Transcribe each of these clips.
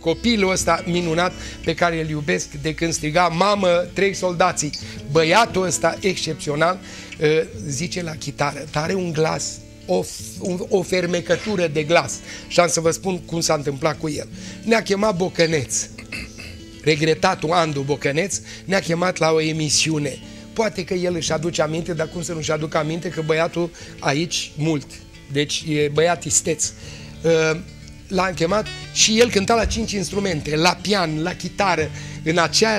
copilul ăsta minunat pe care îl iubesc de când striga mamă, 3 soldații. Băiatul ăsta excepțional zice la chitară, dar are un glas, o fermecătură de glas. Și am să vă spun cum s-a întâmplat cu el. Ne-a chemat Bocăneț, regretatul Andu Bocăneț, ne-a chemat la o emisiune. Poate că el își aduce aminte, dar cum să nu-și aducă aminte că băiatul aici mult. Deci e băiat isteț. L-am chemat și el cânta la 5 instrumente, la pian, la chitară, în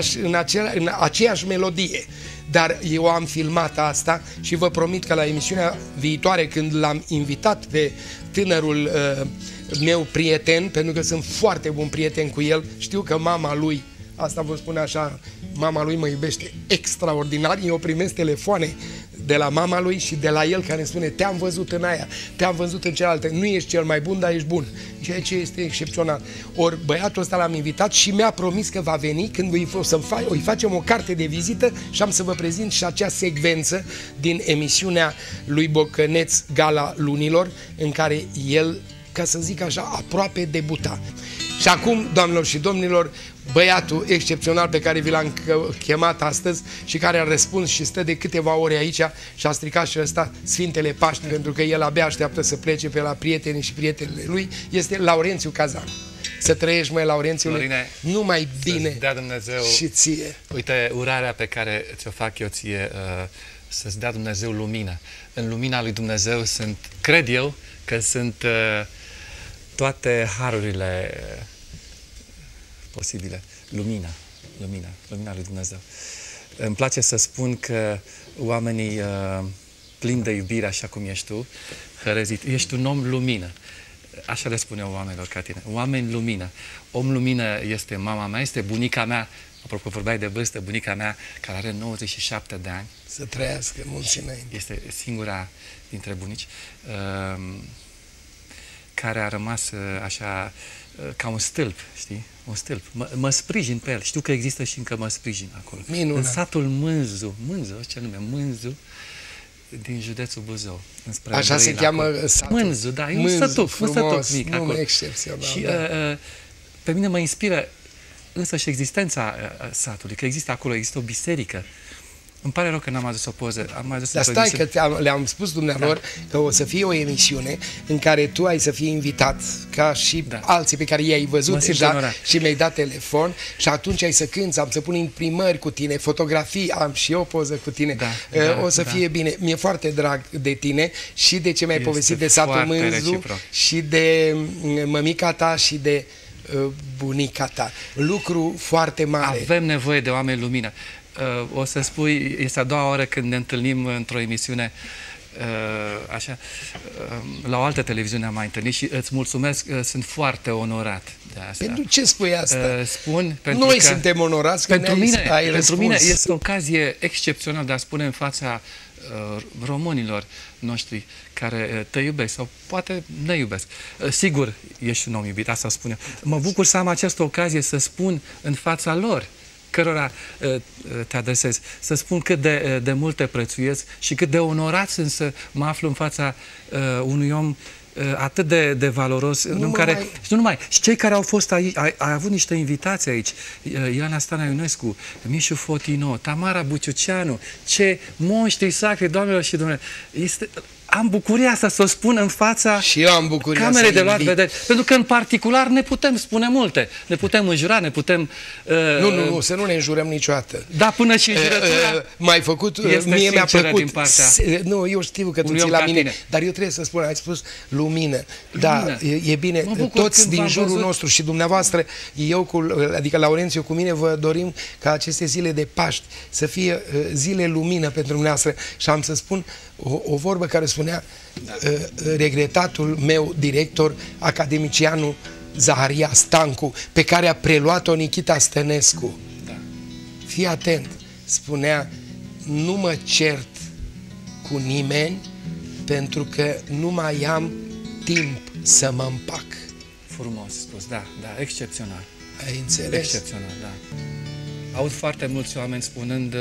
aceeași melodie. Dar eu am filmat asta și vă promit că la emisiunea viitoare, când l-am invitat pe tânărul meu prieten, pentru că sunt foarte bun prieten cu el, știu că mama lui, asta vă spune așa, mama lui mă iubește extraordinar, eu primesc telefoane de la mama lui și de la el care îmi spune te-am văzut în aia, te-am văzut în cealaltă, nu ești cel mai bun, dar ești bun. Ceea ce este excepțional. Ori băiatul ăsta l-am invitat și mi-a promis că va veni când îi facem o carte de vizită și am să vă prezint și acea secvență din emisiunea lui Bocăneț, Gala Lunilor, în care el, ca să zic așa, aproape debuta. Și acum, doamnelor și domnilor, băiatul excepțional pe care vi l-am chemat astăzi și care a răspuns și stă de câteva ore aici și a stricat și ăsta Sfintele Paști, pentru că el abia așteaptă să plece pe la prietenii și prietenele lui, este Laurențiu Cazan. Să trăiești, măi, Laurențiule, numai bine dea Dumnezeu, și ție. Uite, urarea pe care ți-o fac eu ție, să-ți dea Dumnezeu lumină. În lumina lui Dumnezeu sunt, cred eu, că sunt toate harurile posibile. Lumina lui Dumnezeu. Îmi place să spun că oamenii plini de iubire, așa cum ești tu, hărezit, ești un om lumină. Așa le spun eu oamenilor ca tine. Oameni lumină. Om lumină este mama mea, este bunica mea. Apropo, vorbeai de vârstă, bunica mea, care are 97 de ani. Să trăiască mulți înainte. Este singura dintre bunici care a rămas așa ca un stâlp, știi? Un stâlp. Mă sprijin pe el. Știu că există și încă mă sprijin acolo. Minunat. În satul Mânzu, ce nume? Mânzu, din județul Buzău. Așa se cheamă satul. Mânzu, da, e un sătuc mic acolo. Excepțional. Și da. Pe mine mă inspiră însă și existența satului, că există acolo, există o biserică. Îmi pare rău că n-am adus o poză. Am adus Dar stai că le-am spus dumnealor că o să fie o emisiune în care tu ai să fii invitat ca și alții pe care i-ai văzut deja și mi-ai dat telefon și atunci ai să cânți, am să pun imprimări cu tine, fotografii, am și eu o poză cu tine. O să fie bine. Mi-e foarte drag de tine și de ce mi-ai povestit de satul Mânzu și de mămica ta și de bunica ta. Lucru foarte mare. Avem nevoie de oameni lumină. O să spui, este a doua oară când ne întâlnim într-o emisiune așa, la o altă televiziune am mai întâlnit și îți mulțumesc, sunt foarte onorat de asta. Pentru ce spui asta? Spun pentru Noi că suntem onorați că pentru mine este o ocazie excepțională de a spune în fața românilor noștri care te iubesc sau poate ne iubesc. Sigur, ești un om iubit, asta spun eu. Mă bucur să am această ocazie să spun în fața lor cărora te adresez, să spun cât de mult te prețuiesc și cât de onorat sunt să mă aflu în fața unui om atât de valoros, și cei care au fost aici, ai avut niște invitații aici, Ileana Stana Ionescu, Mișu Fotino, Tamara Buciuceanu, ce monștri sacri, doamnelor și domnilor, am bucuria asta să o spun în fața camerei de luat vedere. Pentru că în particular ne putem spune multe. Ne putem înjura, ne putem... Nu, să nu ne înjurăm niciodată. Da, până și înjurătura m-ai făcut, mie mi-a plăcut. Nu, eu știu că tu ții la mine, dar eu trebuie să spun, ai spus lumină. Da, e bine, toți din jurul nostru și dumneavoastră, adică Laurențiu cu mine, vă dorim ca aceste zile de Paști să fie zile lumină pentru dumneavoastră. Și am să spun o vorbă care spunea regretatul meu director, academicianul Zaharia Stancu, pe care a preluat-o Nichita Stănescu. Fii atent, spunea, nu mă cert cu nimeni pentru că nu mai am timp să mă împac. Frumos spus, da, excepțional. Ai înțeles? Excepțional, da. Aud foarte mulți oameni spunând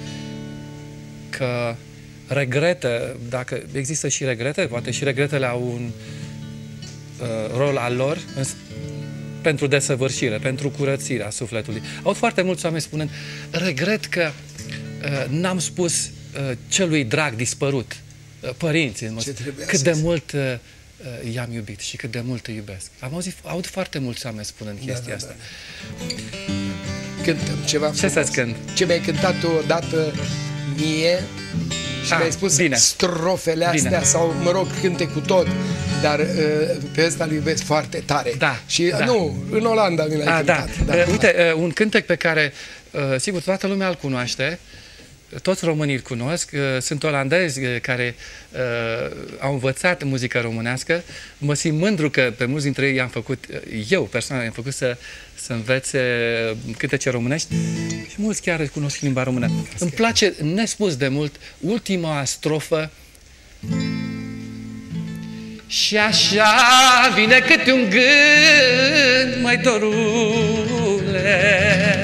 că regretă, dacă există și regrete, poate și regretele au un rol al lor, pentru desăvârșire, pentru curățirea sufletului. Aud foarte mulți oameni spunând, regret că n-am spus celui drag dispărut, părinții, cât de mult i-am iubit și cât de mult îi iubesc. Aud foarte mulți oameni spunând chestia asta. Cântăm ceva frumos. Ce să-ți cânt? Ce mi-ai cântat tu odată mie și mi-ai spus strofele astea sau, mă rog, cânte cu tot, dar pe ăsta îl iubesc foarte tare. Da. Și nu, în Olanda mi l-ai cântat. Da. Uite, un cântec pe care, sigur, toată lumea îl cunoaște, toți românii îl cunosc, sunt olandezi care au învățat muzica românească. Mă simt mândru că pe mulți dintre ei i-am făcut, eu personal i-am făcut să învețe cântece românești și mulți chiar cunosc limba română. Îmi place nespus de mult ultima strofă. Și așa vine câte un gând, măi dorule,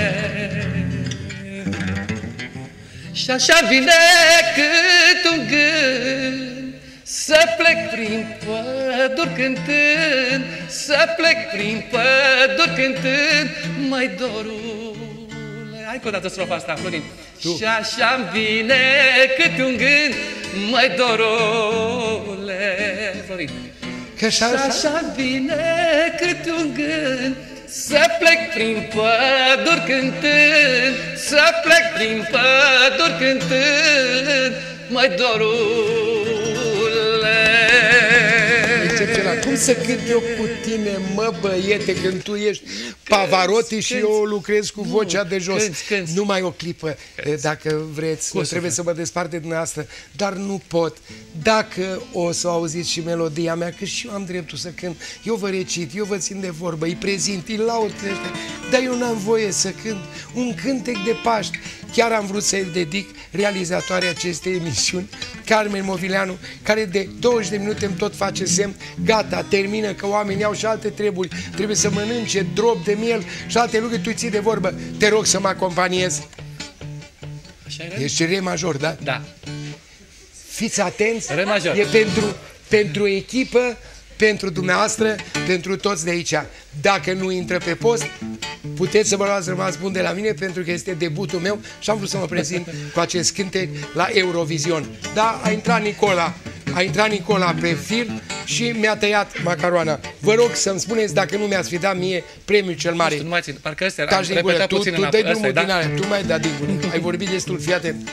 și așa vine cât un gând, să plec prin păduri cântând, să plec prin păduri cântând, măi dorule. Hai că o dată strofa asta, Florin. Și așa-mi vine cât un gând, măi dorule. Florin. Și așa vine cât un gând, să plec prin păduri cântând, să plec prin păduri cântând, măi dorule. Excepțional. Cum să cânt eu cu tine, mă băiete, când tu ești Pavarotti și eu lucrez cu vocea de jos. Numai o clipă, dacă vreți, trebuie să mă despart de dumneavoastră, dar nu pot. Dacă o să auziți și melodia mea, că și eu am dreptul să cânt, eu vă recit, eu vă țin de vorbă, îi prezint, îi laud, dar eu n-am voie să cânt un cântec de Paști. Chiar am vrut să-i dedic realizatoarea acestei emisiuni, Carmen Movileanu, care de 20 de minute îmi tot face semn, gata, termină, că oamenii au și alte treburi, trebuie să mănânce drop de miel și alte lucruri, tu ții de vorbă. Te rog să mă acompaniezi. Ești re major, da? Da. Fiți atenți, Re major. E pentru echipă, pentru dumneavoastră, pentru toți de aici. Dacă nu intră pe post, puteți să vă luați rămas bun de la mine, pentru că este debutul meu și am vrut să mă prezint cu acest cântec la Eurovision. Da, a intrat Nicola pe film și mi-a tăiat macaroana. Vă rog să-mi spuneți dacă nu mi-ați fi dat mie premiul cel mare. Nu mai țin, parcă ăsta era, am repetat puțin tu dai drumul din alea, tu mai dai din gură. Ai vorbit destul, fii atent.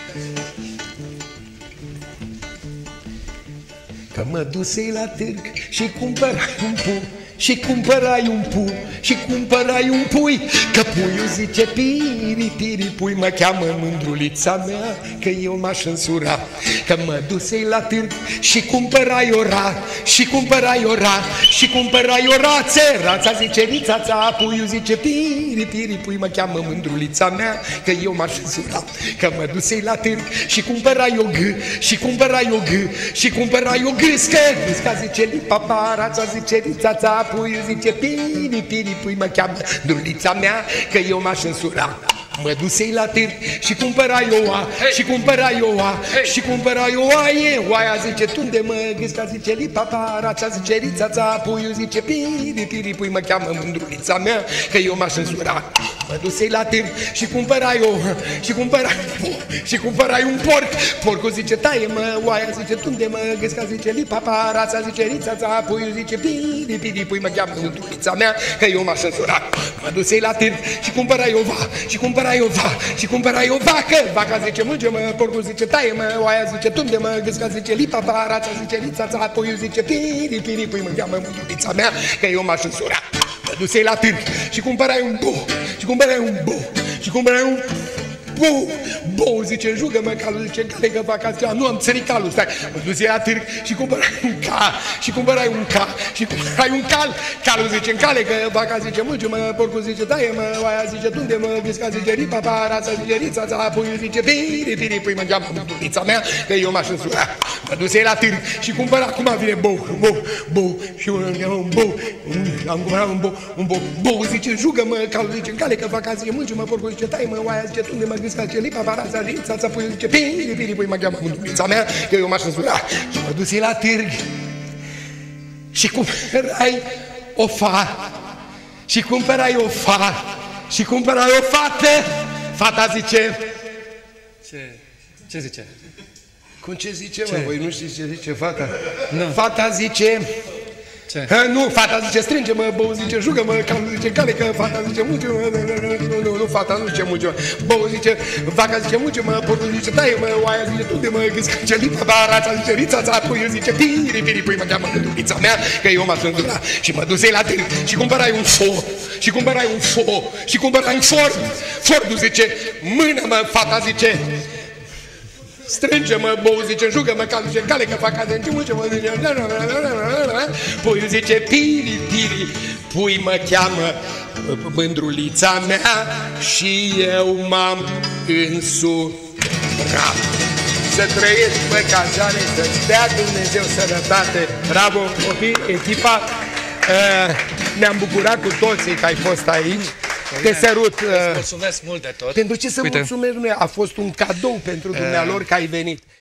Că mă dusei la târg și cumpărai un pu, și cumpărai un pu, și cumpărai un pui, că puiul zice piri, piri, pui, mă cheamă mândrulița mea, că eu m-aș însura. Că mă dusei la târg și cumpărai o ra, și cumpărai o ra, și cumpărai o rață, rața zice rițața, puiul zice piri, piri, pui, mă cheamă mândrulița mea, că eu m-aș însura. Că mă dusei la târg și cumpărai o g, și cumpărai o g, și cumpărai o gâscă, gâsca zice lipapa, rața zice rițața, puiul zice piri, piri, pui, mă cheamă drulița mea, că eu m-aș însura. Mă dusei la târg și cumpărai oa, și cumpărai oa, și cumpărai oaie, oaia zice tunde mă, gâsca zice lipapa, rața zice rițața, puiul zice piri, piri, pui, mă cheamă mândrulița mea, că eu m-aș însura. Mă dusei la târg și cumpărai oa, și cumpărai, și cumpărai un porc, porcul zice taie mă, oaia zice tunde mă, gâsca zice lipapa, rața zice rițața, puiul zice piri, piri, pui, mă cheamă mândrulița mea, că eu m-aș însura. Mă dusei la târg și cumpărai ova, și cumpărai o va, și cumpărai o vacă, vaca zice mulge mă, porcul zice taie mă, oaia zice tunde mă, gâsca zice lipapa, rața zice rițața, puiul zice piri, piri, pui, mă cheamă mândrulița mea, că eu m-aș însura. Mă dusei la târg și cumpărai un bu, și cumpărai un bu, și cumpărai un bu, bu, zice, jugă-mă, calul, zice, care că vaca, zice, nu am țărit calul, stai, mă dusei la târg și cumpărai un ca, și cumpărai un ca, și cumpărai un cal, calul zice, în cale, că vaca zice, mulge-mă, porcul zice, taie mă, oaia zice, tunde-mă, gâsca zice, ripapa, rața zice, rițața, puiul zice, piri, piri, pui, mă cheamă mândrulița mea, că eu m-aș însura. Mă dusei la târg și cumpăra, acum vine bu, și un bu, am cumpărat un bu, zice, jugă-mă, calul zice, în cale, că vaca zice, mulge-mă, porcul zice, taie mă, oaia zice, tunde-mă, gâsca zice, lipapa, rața, rițața, puiul zice, piri, piri, pui, mă cheamă mândrulița mea, că eu m-aș însura. Și mă dusei la târg și cumpărai o fa, și cumpărai o fată. Și cumpărai o fată. Fata zice... Ce zice? Cum ce zice, mă? Voi nu știți ce zice fata? Nu. Fata zice... Ce? Nu, fata zice strânge-mă, bău zice jugă-mă, calul zice calecă, fata zice muce-mă, nu, fata nu zice muce-mă, bău zice, vaca zice muce-mă, portul zice taie-mă, oaia zice tunde-mă, gâscă lipa, barața zice rița-ța, puiul zice piri, pui mă cheamă mântulița mea, că eu m-am sândura și mă dusei la târg și cumpărai un for, și cumpărai un for, și cumpărai un Ford, Fordul zice, mână-mă, fata zice, strânge-mă, bou zice, jugă-mă, cal zice, cale că fac azi, muce-mă, zice, puiul zice, piri, pui mă cheamă mândrulița mea și eu m-am însurat. Să trăiești, bă, cazare, să-ți dea Dumnezeu sănătate. Bravo, copii, echipa, ne-am bucurat cu toții că ai fost aici. Te sărut. Mulțumesc mult de tot. Pentru ce să mulțumesc, a fost un cadou pentru dumnealor că ai venit.